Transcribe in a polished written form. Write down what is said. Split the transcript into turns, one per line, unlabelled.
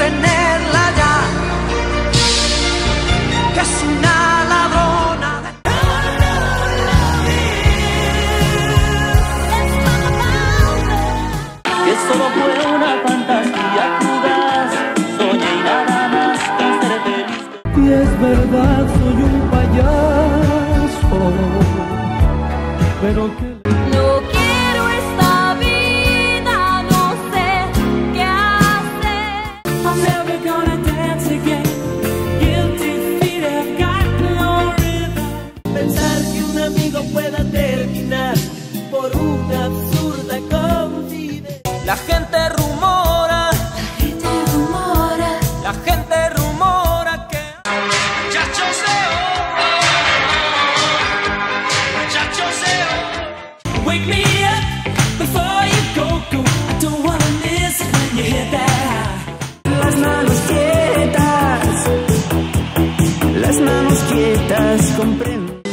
tenerla ya, que es una ladrona de...
Que solo fue una fantasía fugaz, soñé y nada más con ser feliz.
Y es verdad, soy un payaso, pero que...
No quiero esta vida, no sé qué hacer.
I'm never gonna dance again. Guilty feet have got no rhythm.
Pensar que un amigo pueda terminar por una absurda confidencia.
La gente rumora, la gente rumora que...
Wake me up before you go. I don't wanna miss it when you hit that high.
Las manos quietas, comprendo.